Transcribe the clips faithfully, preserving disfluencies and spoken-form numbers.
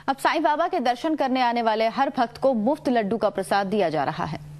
अब साईं बाबा के दर्शन करने आने वाले हर भक्त को मुफ्त लड्डू का प्रसाद दिया जा रहा है।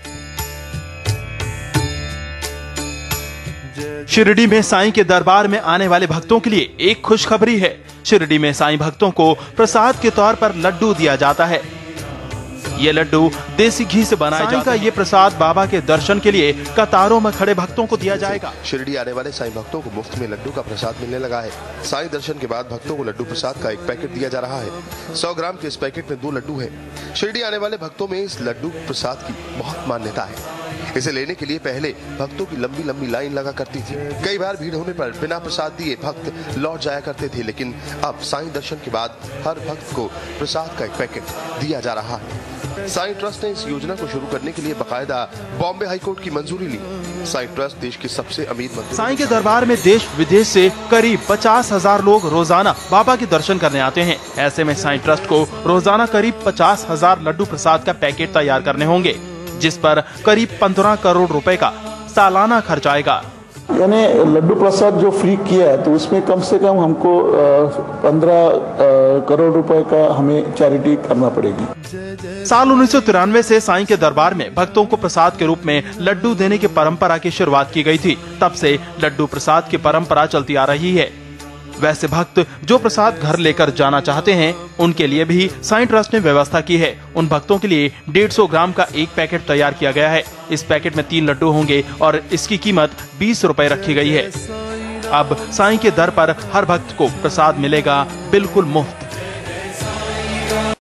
शिरडी में साईं के दरबार में आने वाले भक्तों के लिए एक खुशखबरी है। शिरडी में साईं भक्तों को प्रसाद के तौर पर लड्डू दिया जाता है। ये लड्डू देसी घी से बनाया जाता है। ये प्रसाद बाबा के दर्शन के लिए कतारों में खड़े भक्तों को दिया जाएगा। शिरडी आने वाले साईं भक्तों को मुफ्त में लड्डू का प्रसाद मिलने लगा है। साईं दर्शन के बाद भक्तों को लड्डू प्रसाद का एक पैकेट दिया जा रहा है। सौ ग्राम के इस पैकेट में दो लड्डू है। शिरडी आने वाले भक्तों में इस लड्डू प्रसाद की बहुत मान्यता है। इसे लेने के लिए पहले भक्तों की लंबी लंबी लाइन लगा करती थी। कई बार भीड़ होने पर बिना प्रसाद दिए भक्त लौट जाया करते थे, लेकिन अब साईं दर्शन के बाद हर भक्त को प्रसाद का एक पैकेट दिया जा रहा है। साईं ट्रस्ट ने इस योजना को शुरू करने के लिए बकायदा बॉम्बे हाईकोर्ट की मंजूरी ली। साईं ट्रस्ट देश के सबसे अमीर मंदिर। साईं के दरबार में देश विदेश से करीब पचास हजार लोग रोजाना बाबा के दर्शन करने आते हैं। ऐसे में साईं ट्रस्ट को रोजाना करीब पचास हजार लड्डू प्रसाद का पैकेट तैयार करने होंगे, जिस पर करीब पंद्रह करोड़ रुपए का सालाना खर्च आएगा। यानी लड्डू प्रसाद जो फ्री किया है तो उसमें कम से कम हमको पंद्रह करोड़ रुपए का हमें चैरिटी करना पड़ेगी। साल उन्नीस सौ तिरानवे से साईं के दरबार में भक्तों को प्रसाद के रूप में लड्डू देने की परंपरा की शुरुआत की गई थी। तब से लड्डू प्रसाद की परंपरा चलती आ रही है। वैसे भक्त जो प्रसाद घर लेकर जाना चाहते हैं, उनके लिए भी साईं ट्रस्ट ने व्यवस्था की है। उन भक्तों के लिए डेढ़ सौ ग्राम का एक पैकेट तैयार किया गया है। इस पैकेट में तीन लड्डू होंगे और इसकी कीमत बीस रुपए रखी गई है। अब साईं के दर पर हर भक्त को प्रसाद मिलेगा बिल्कुल मुफ्त।